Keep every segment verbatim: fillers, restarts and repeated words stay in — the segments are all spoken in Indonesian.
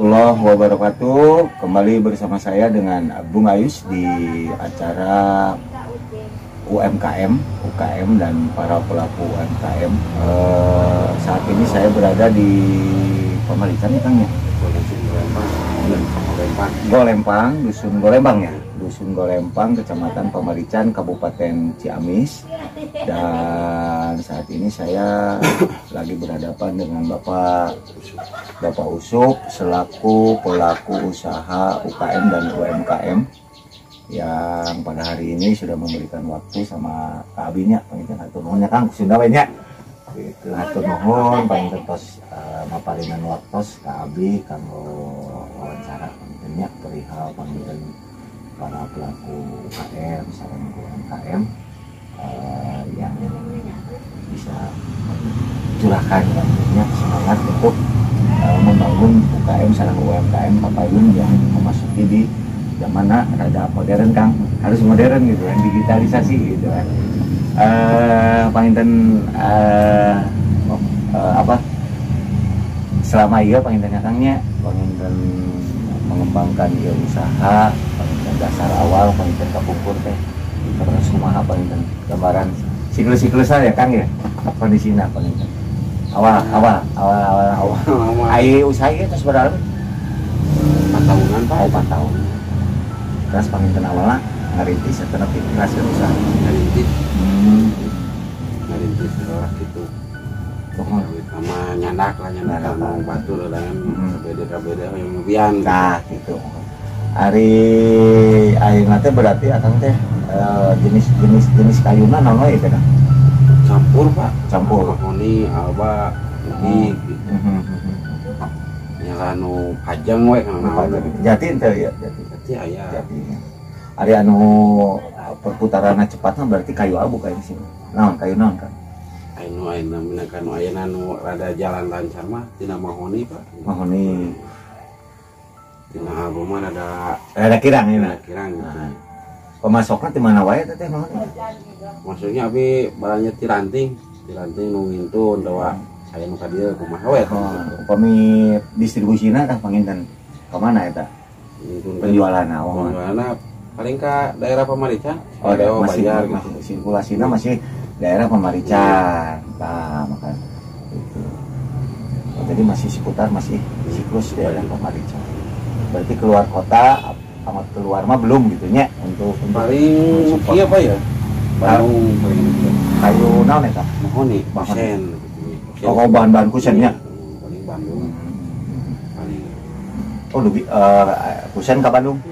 Warahmatullahi wabarakatuh. Kembali bersama saya dengan Bung Ayus di acara U M K M, U K M dan para pelaku U M K M. Eh, saat ini saya berada di Pamarican, Kang ya? Golempang, Dusun Golempang ya, Dusun Golempang, Kecamatan Pamarican, Kabupaten Ciamis. Dan saat ini saya lagi berhadapan dengan Bapak Bapak Usuk selaku pelaku usaha U K M dan U M K M yang pada hari ini sudah memberikan waktu sama Kak Abinya, penginten hatur nuhun ya Kang, Sunda we nya. Itu hatur nuhun penginten tos uh, maparinan waktos Kak Abi kanggo wawancara pengintennya perihal penginten para pelaku U K M sareng U M K M uh, yang bisa curahkan tentunya semangat untuk uh, membangun U K M sareng U M K M Papayun yang memasuki di zaman rada modern Kang, harus modern gitu kan, digitalisasi gitu kan. Uh, panginten uh, uh, apa selama iya pangintennya Kangnya panginten mengembangkan ya usaha, panginten dasar awal, panginten kapungkur teh terus kumaha panginten gambaran siklus-siklus ya Kang ya kondisinya panginten awal awal awal awal awal ai usaha itu sebenarnya empat tahunan Pak, empat tahun terus panginten awalnya ngarintis atau nanti hasil usaha ngarintis hmm. ngarintis orang gitu sama nyandak lah, nyandak mau batu lah kan beda-beda yang ngebian nah gitu. Hari air nanti berarti akan teh jenis-jenis jenis kayunya nono ya kan? Campur Pak, campur mahoni, alba, ini gitu yang anu pajang we kan jati ente ya jati jati ayah jati hari anu perputarannya cepatnya berarti kayu abu kayak di sini naon kayu naon kan anu anu minakan anu anu rada jalan lancar mah tina mahoni Pak, mahoni tina alba mah ada ada kirang ini ada kirang gitu. Pemasoknya di mana wae teh mahoni maksudnya abi barangnya tiranting tiranting nu ngintun dawa aya nu ka dieu kumaha we upami distribusinya tah panginten ka mana eta penjualanna oh penjualanna paling ka daerah Pamarican oh daerah masih bayar gitu sirkulasinya masih daerah Pamarican nah maka itu oh, jadi masih seputar masih siklus daerah Pamarican berarti keluar kota amat keluar mah belum gitu nya untuk paling iya Pak ya Bandung kayu naon eta mahoni kusen oh bahan-bahan kusennya paling Bandung paling oh lebih uh, kusen ke Bandung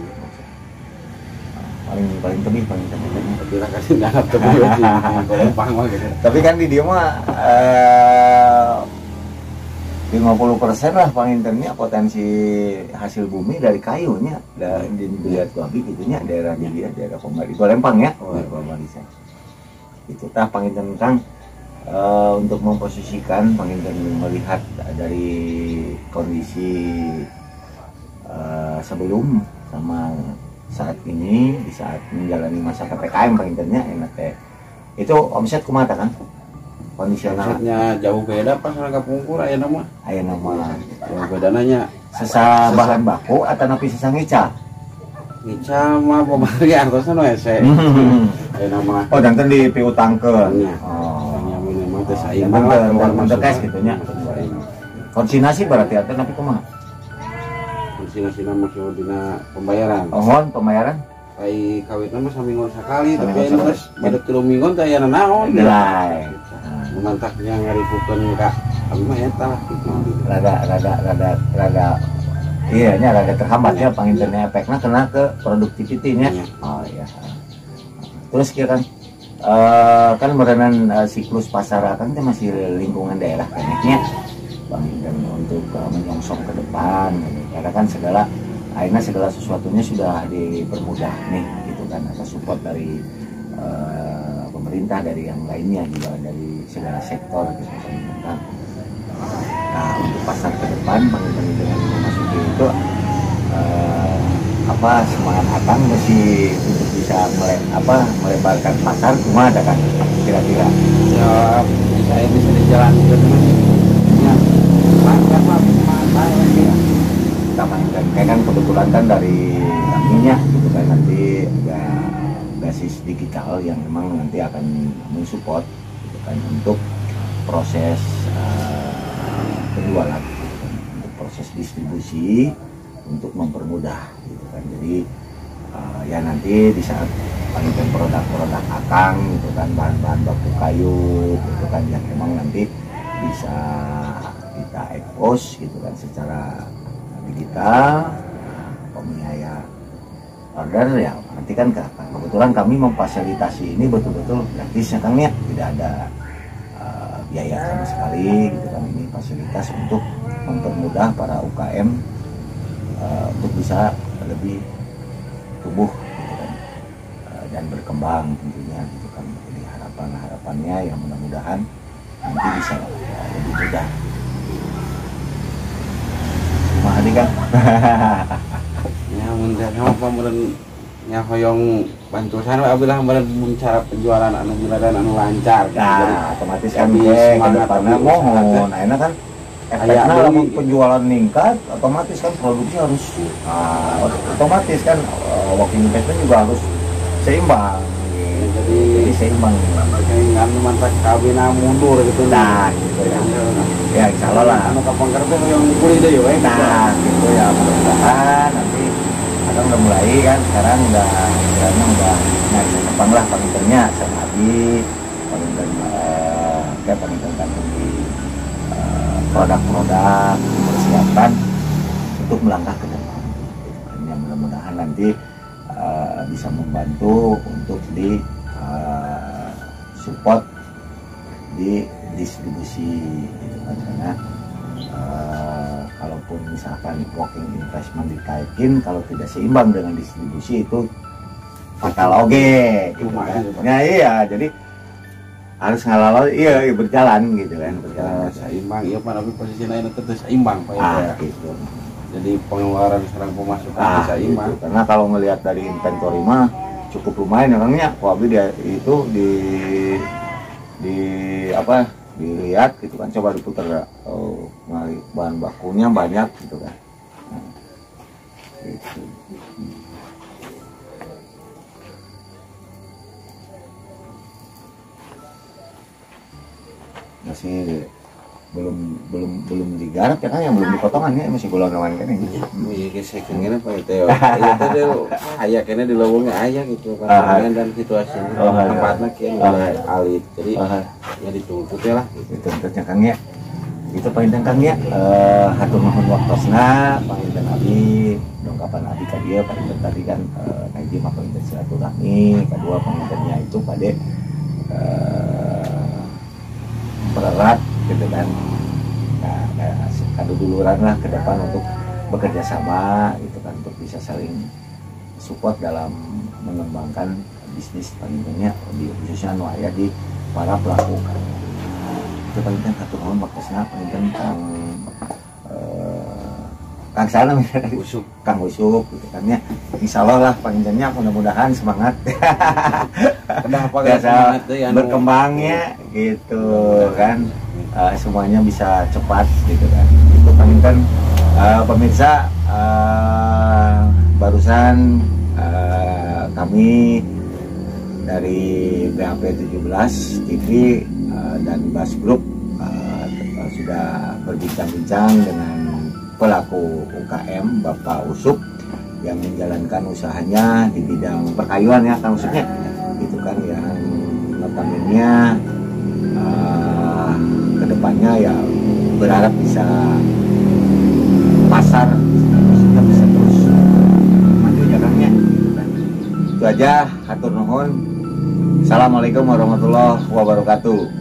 paling paling tebih paling tebih tapi lah kasih nggak tebih di Golempang mah gitu tapi kan di dia mah uh, lima puluh persen lah pangintennya potensi hasil bumi dari kayunya dan dilihat babi gitunya daerah dia daerah Pamarican Golempang ya oh Pamarican itu tah panginten Kang uh, untuk memposisikan panginten melihat dari kondisi uh, sebelum sama saat ini di saat menjalani masa P P K M pangintennya enak teh itu omset kumaha Kang kondisionalnya jauh beda pas harga pungkur aya nama aya nama jauh beda nanya sesa bahan baku atau napi sesa ngica ngica mah pemari artosna nu hese aya nama oh dan di piutangkeun oh nya minimal teh saing banget keluar mendekes gitu nya konsignasi berarti atau napi kumaha konsignasi nama dina pembayaran oh pembayaran ai kawitna mah saminggon sakali tapi terus pada tilu minggon teh aya naon lain mantaknya ngaripukeun ka abi mah eta gitu rada rada rada rada iya nya rada terhambat ya pangintennya efeknya kena ke produktivitinya oh iya terus kira kan uh, kan merenan uh, siklus pasar kan itu masih lingkungan daerah kayaknya panginten untuk uh, menyongsong ke depan gitu. Karena kan segala akhirnya segala sesuatunya sudah dipermudah nih gitu kan ada support dari uh, pemerintah dari yang lainnya juga dari segala sektor gitu kan. Nah untuk pasar ke depan panginten dengan memasuki itu uh, apa semangat akang masih untuk bisa mele, apa melebarkan pasar cuma ada kan kira-kira ya saya bisa dijalankan ya lancar lah kita mainkan. Kayak kan kebetulan kan dari kaminya gitu kan, nanti ada basis digital yang memang nanti akan mensupport gitu kan untuk proses uh, penjualan, gitu kan, untuk proses distribusi, untuk mempermudah gitu kan. Jadi uh, ya nanti di saat palinkan produk-produk akang gitu kan, bahan-bahan baku kayu gitu kan, yang memang nanti bisa kita expose gitu kan secara digital. Pembiaya order ya nanti kan kebetulan kami memfasilitasi ini betul-betul gratis ya Kang ya, tidak ada uh, biaya sama sekali gitu kan. Ini fasilitas untuk mempermudah para U K M uh, untuk bisa lebih tumbuh gitu kan, uh, dan berkembang tentunya gitu kan. Jadi harapan-harapannya ya mudah-mudahan nanti bisa uh, lebih mudah. Terima kasih Kang. Ya mudah apa meren nya hoyong bantuan abilah meren cara penjualan anu meren anu lancar nah jadi, otomatis kan ke depannya mohon nah enak kan efeknya lamun penjualan meningkat otomatis kan produksi harus nah, otomatis kan uh, working capital juga harus seimbang gitu. jadi, jadi seimbang kan mantap kawin mundur gitu nah gitu ya ya insya Allah lah anu kapan kerja yang kulit deh ya nah gitu ya mudah-mudahan nanti akan udah mulai kan sekarang udah sekarang udah nah bisa kepang lah paniternya sama Abi paniter uh, kayak paniter kan di uh, produk-produk dipersiapkan untuk melangkah ke depan gitu. Yang mudah-mudahan nanti uh, bisa membantu untuk di uh, support di distribusi gitu kan, karena uh, kalaupun misalkan working investment dikaitin kalau tidak seimbang dengan distribusi itu fatal oge gitu kan. Ya iya jadi harus ngalalol iya, iya berjalan gitu kan berjalan nah, seimbang iya pak tapi posisinya itu tetap seimbang pak ah, ya gitu. Jadi pengeluaran sekarang pemasukan ah, seimbang gitu. Karena kalau ngelihat dari inventory mah cukup lumayan orangnya wabi dia itu di di apa dilihat gitu kan, coba diputar oh, bahan bakunya banyak gitu kan nah, gitu. Masih belum belum belum digarap ya kan, yang belum dipotongan ya masih golongan kawan kan ini. Iya saya kira Pak itu ya. Iya tadi ayah kena di lowongnya ayah gitu kan dan situasinya oh, tempatnya kian oleh alit. Jadi oh, ya dituntut ya lah. Dituntutnya Kang ya. Itu paling Kang ya. Eh hatur nuhun waktosna, paling Abi, dongkapan Abi ka dieu paling tadi kan eh kaji mah paling silaturahmi, kedua palinnya itu pada eh berat gitu kan. Nah, nah kado duluran lah ke depan untuk bekerja sama gitu kan, untuk bisa saling support dalam mengembangkan bisnis palinnya di khususnya nu aya di para pelaku kan. Itu paling kan satu tahun waktunya paling kan Kang eh, Kang Salam Usuk Kang Usuk gitu kan ya. Insya Allah lah panjangnya mudah-mudahan semangat kenapa semangat berkembangnya gitu kan. Uh, semuanya bisa cepat gitu kan. Itu paling kan uh, pemirsa uh, barusan uh, kami dari B A P tujuh belas T V uh, dan Bas Group uh, sudah berbincang-bincang dengan pelaku U K M Bapak Usuk yang menjalankan usahanya di bidang perkayuan ya Kang Usuknya gitu kan, yang notabene uh, kedepannya ya berharap bisa pasar kita bisa terus maju jalannya gitu kan. Itu aja, hatur nuhun. Assalamualaikum warahmatullahi wabarakatuh.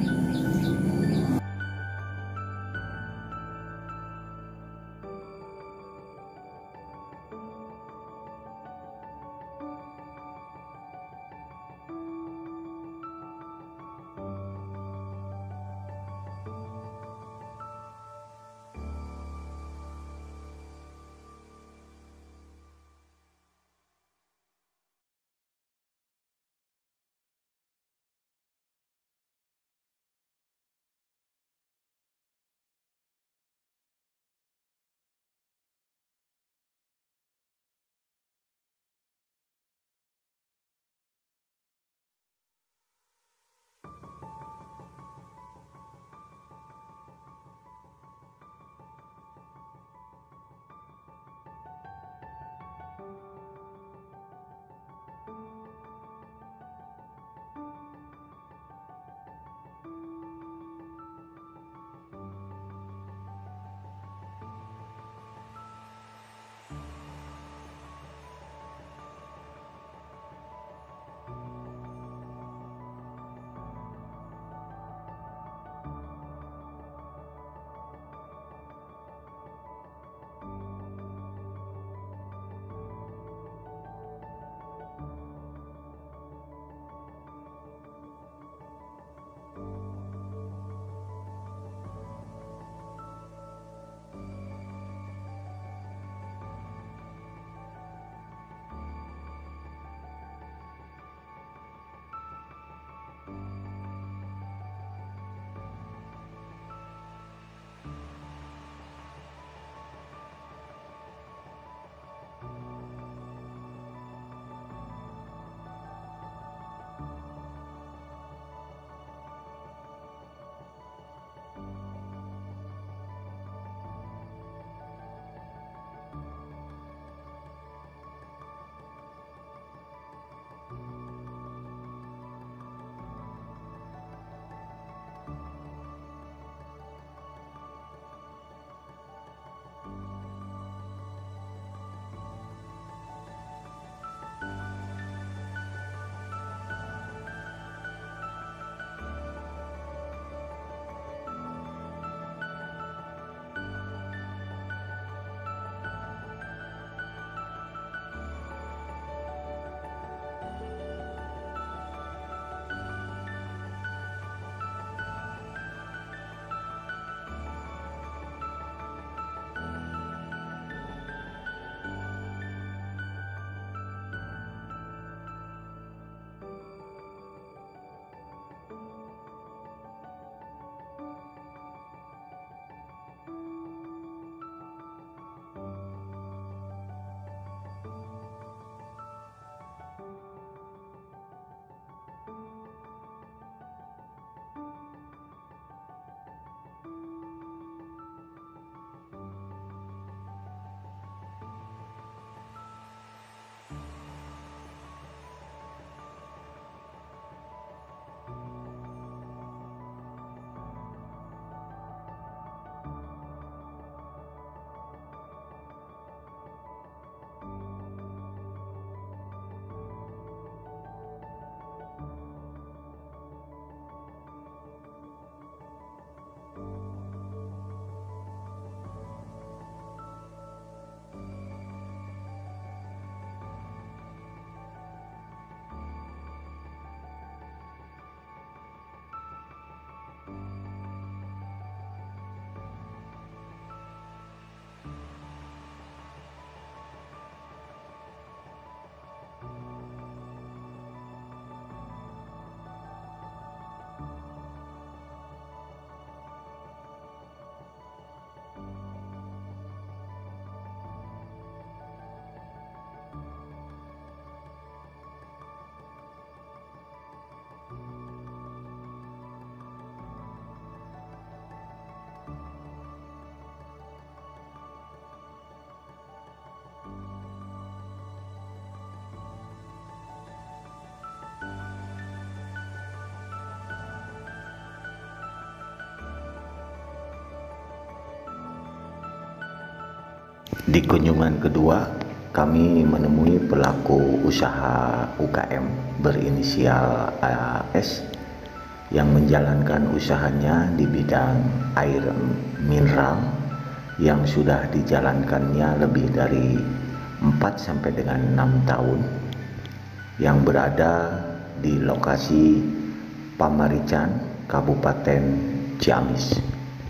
Di kunjungan kedua, kami menemui pelaku usaha U K M berinisial A S yang menjalankan usahanya di bidang air mineral yang sudah dijalankannya lebih dari empat sampai dengan enam tahun, yang berada di lokasi Pamarican, Kabupaten Ciamis.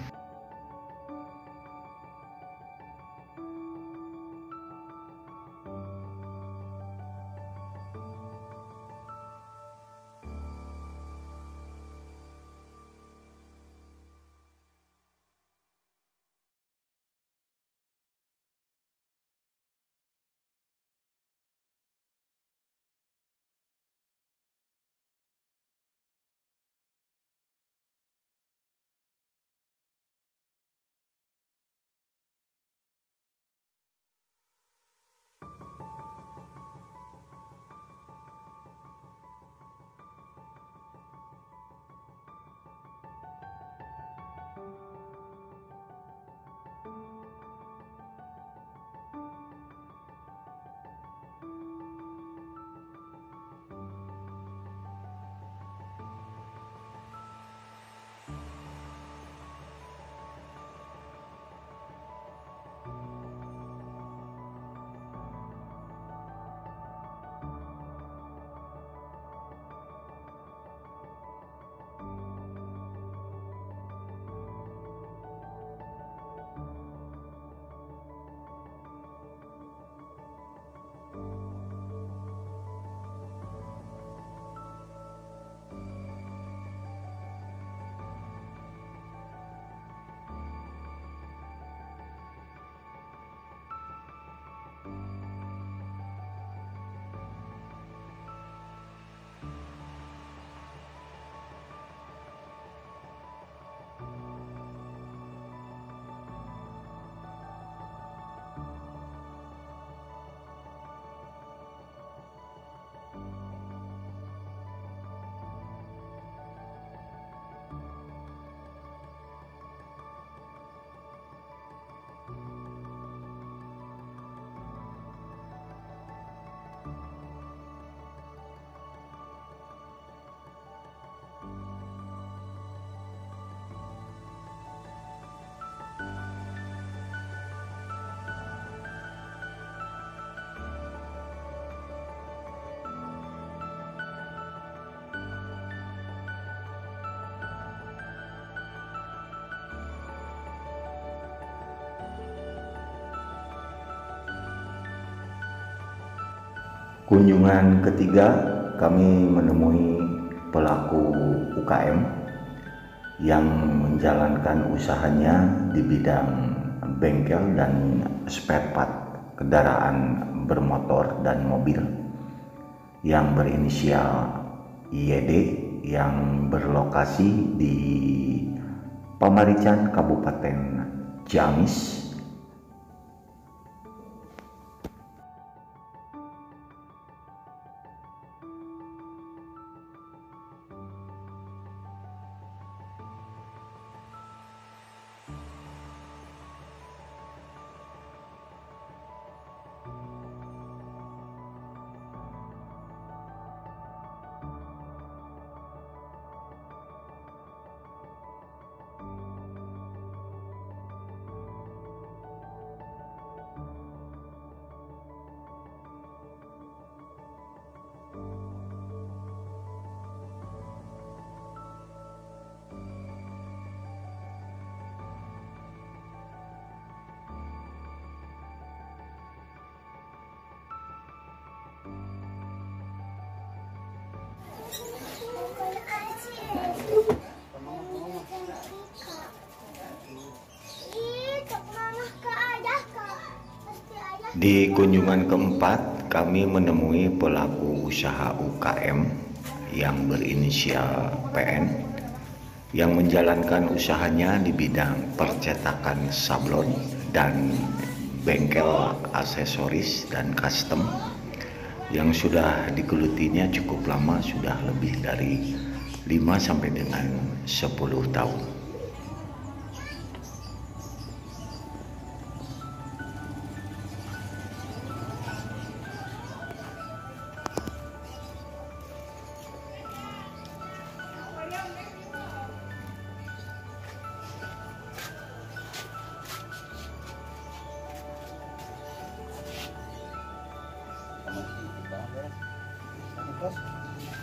Kunjungan ketiga, kami menemui pelaku U K M yang menjalankan usahanya di bidang bengkel dan spare part kendaraan bermotor dan mobil yang berinisial Y D yang berlokasi di Pamarican, Kabupaten Ciamis. Di kunjungan keempat, kami menemui pelaku usaha U K M yang berinisial P N yang menjalankan usahanya di bidang percetakan sablon dan bengkel aksesoris dan custom yang sudah digelutinya cukup lama, sudah lebih dari lima sampai dengan sepuluh tahun. Bos.